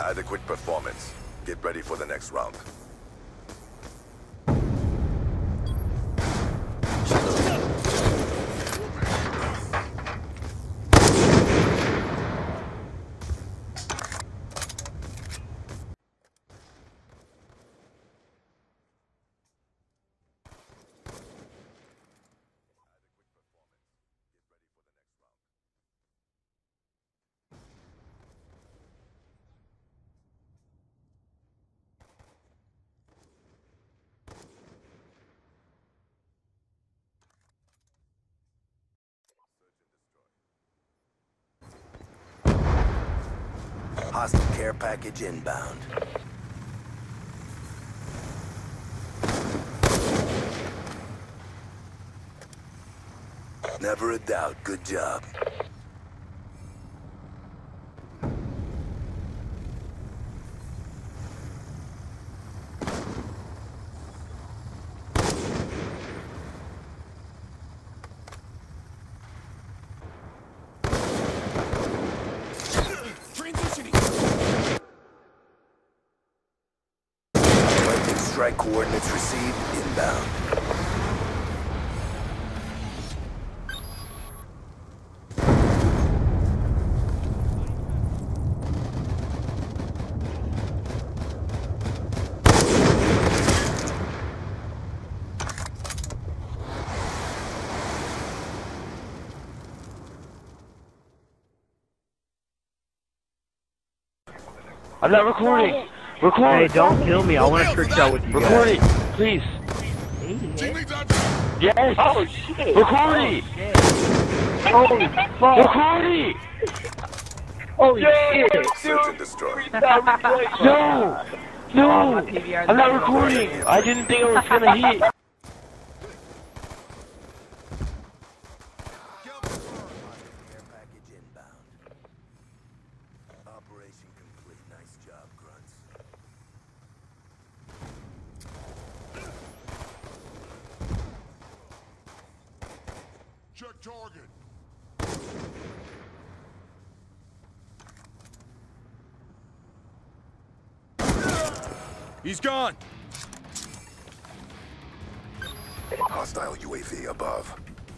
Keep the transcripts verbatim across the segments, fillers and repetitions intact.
Adequate performance. Get ready for the next round. Hostile care package inbound. Never a doubt. Good job. Strike coordinates received. Inbound. I'm not recording. Record. Hey, don't kill me. I want to trick shot with you Record guys. it, please. Yes. Oh shit. Record it. Holy fuck. Record it. Holy shit. Search and destroy. No. No. I'm not recording. I didn't think I was gonna hit. Care package inbound. Operation complete. Nice job, grunts. Check target. He's gone. Hostile U A V above.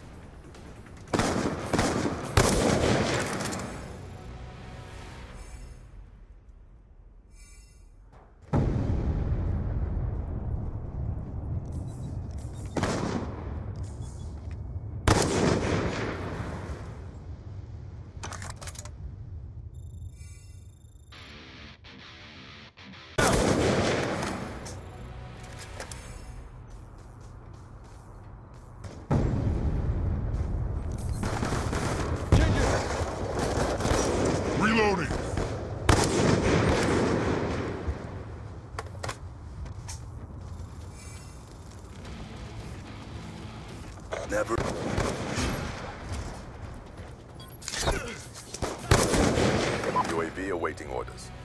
Reloading. Never. U A V awaiting orders.